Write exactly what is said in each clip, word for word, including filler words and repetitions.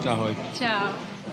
Ahoj. Čau.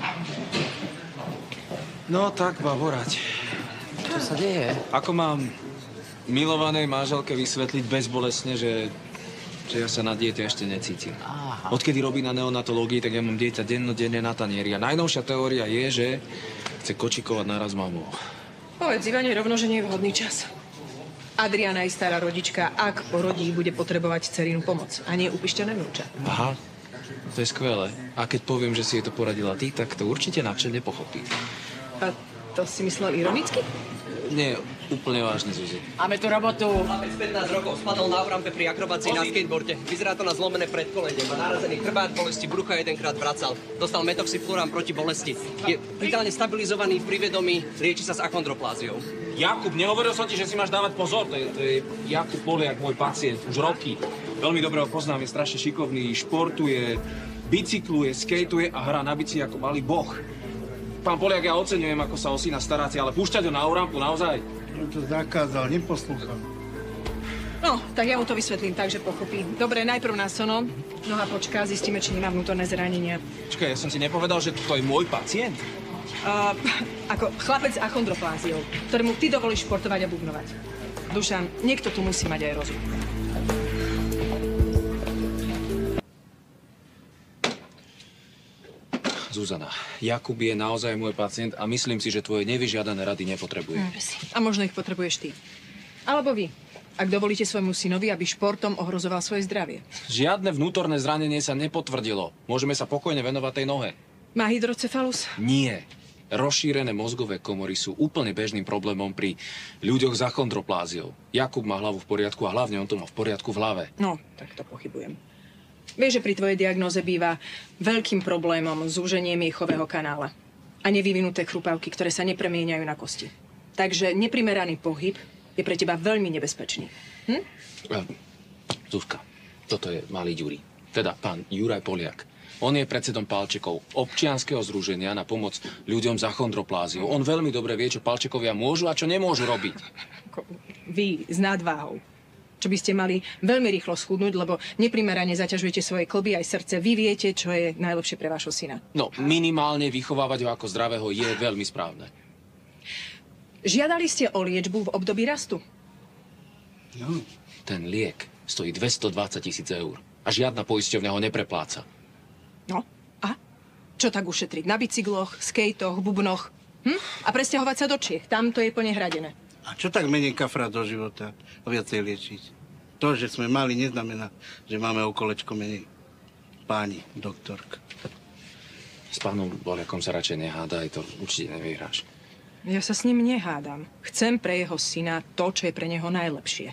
No tak, bavorať. Čo sa deje? Ako mám milovanej manželke vysvetliť bezbolestne, že, že ja sa na diete ešte necítim. Aha. Odkedy robí na neonatológii, tak ja mám dieťa dennodenne na tanieri. A najnovšia teória je, že chce kočikovať naraz mamu. Povedz Ivane rovno, že nie je vhodný čas. Adriana je stará rodička, ak porodí, bude potrebovať dcerinu pomoc a nie upišťané vnúča. Aha, to je skvelé. A keď poviem, že si jej to poradila ty, tak to určite nadšene pochopí. A to si myslel ironicky? Nie, úplne vážne, Zuzi. Máme tu robotu. Chlapec pätnásť rokov spadol na rampe pri akrobácii na skateboarde. Vyzerá to na zlomené predkolenie. Má narazený chrbát, bolesti brucha jedenkrát vracal. Dostal metoxiflurán proti bolesti. Je vitálne stabilizovaný, pri vedomí, lieči sa s achondropláziou. Jakub, nehovoril som ti, že si máš dávať pozor. To je, to je Jakub Poliak, môj pacient, už roky. Veľmi dobre ho poznám, je strašne šikovný, športuje, bicykluje, skateuje a hrá na bici ako malý boh. Pán Poliak, ja oceňujem, ako sa o syna staráte, ale púšťať ho na rampu, naozaj? On to zakázal, neposlúchal. No, tak ja mu to vysvetlím tak, že pochopí. Dobre, najprv na sono, noha počká, zistíme, či nemá vnútorné zranenia. Počkaj, ja som ti nepovedal, že to je môj pacient? Uh, ako chlapec s achondropláziou, ktorému ty dovolíš športovať a bubnovať. Dušan, niekto tu musí mať aj rozum. Zuzana, Jakub je naozaj môj pacient a myslím si, že tvoje nevyžiadané rady nepotrebuje. Mm. A možno ich potrebuješ ty. Alebo vy, ak dovolíte svojmu synovi, aby športom ohrozoval svoje zdravie. Žiadne vnútorné zranenie sa nepotvrdilo. Môžeme sa pokojne venovať tej nohe. Má hydrocefalus? Nie. Rozšírené mozgové komory sú úplne bežným problémom pri ľuďoch s achondropláziou. Jakub má hlavu v poriadku a hlavne on to má v poriadku v hlave. No, tak to pochybujem. Vieš, že pri tvojej diagnóze býva veľkým problémom zúženie miechového kanála a nevyvinuté chrupavky, ktoré sa nepremieňajú na kosti. Takže neprimeraný pohyb je pre teba veľmi nebezpečný. Hm? Zuzka, toto je malý Ďuri. Teda pán Juraj Poliak. On je predsedom Palčekov, občianskeho združenia na pomoc ľuďom s achondropláziou. On veľmi dobre vie, čo Palčekovia môžu a čo nemôžu robiť. Vy s nadváhou. Čo by ste mali veľmi rýchlo schudnúť, lebo neprimerane zaťažujete svoje klby aj srdce. Vy viete, čo je najlepšie pre vášho syna. No, minimálne vychovávať ho ako zdravého je veľmi správne. Žiadali ste o liečbu v období rastu? No. Ten liek stojí dvestodvadsať tisíc eur a žiadna poisťovňa ho neprepláca. No, a? Čo tak ušetriť? Na bicykloch, skejtoch, bubnoch? Hm? A presťahovať sa do Čiech. Tam to je plne hradené. A čo tak menej kafra do života a viacej liečiť? To, že sme mali, neznamená, že máme o kolečko menej. Páni, doktorka. S pánom Poliakom sa radšej nehádaj, to určite nevyhráš. Ja sa s ním nehádam. Chcem pre jeho syna to, čo je pre neho najlepšie.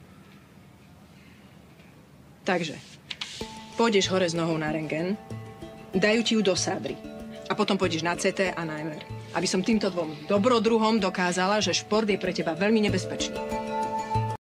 Takže, pôjdeš hore s nohou na rentgen, dajú ti ju do sádry a potom pôjdeš na cé té a na em er. Aby som týmto dvom dobrodruhom dokázala, že šport je pre teba veľmi nebezpečný.